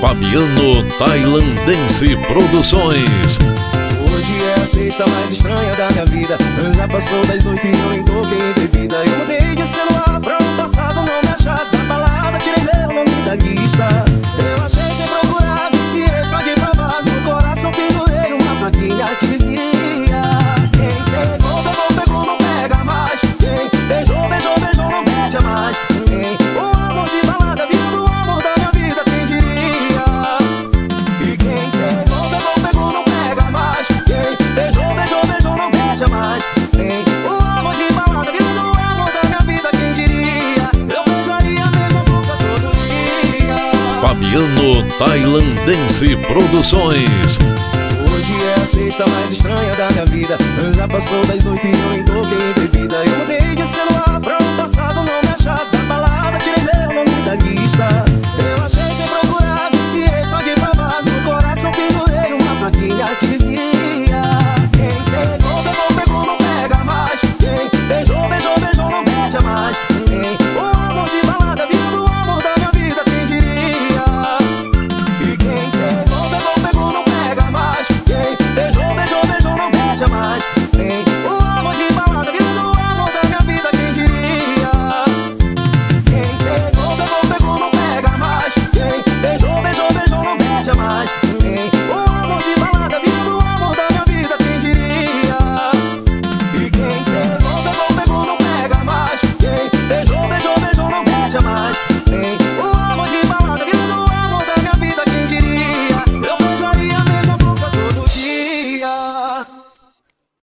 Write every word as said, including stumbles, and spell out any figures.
Fabiano Tailandense Produções. Hoje é a sexta mais estranha da minha vida. Já passou das oito e eu nem toquei em bebida. Eu mudei de celular pra um passado, não me achar da balada, tirei meu nome da lista. Eu achei sem procurar, viciei só de trabalho. No coração pendurei uma plaquinha que dizia: quem pegou, pegou, pegou, não pega mais. Quem beijou, beijou, beijou, não beija mais. Quem o amor de balada virou o amor da minha vida, quem diria? E quem pegou, pegou, pegou, não pega mais. Quem beijou, beijou, beijou, não beija mais. Quem o amor de balada virou o amor da minha vida, quem diria? Eu beijaria a mesma boca todo dia. Fabiano Tailandense Produções. Hoje é a sexta mais estranha da minha vida. Já passou das oito e eu nem toquei em bebida. Eu mudei de celular pra um passado, não me achar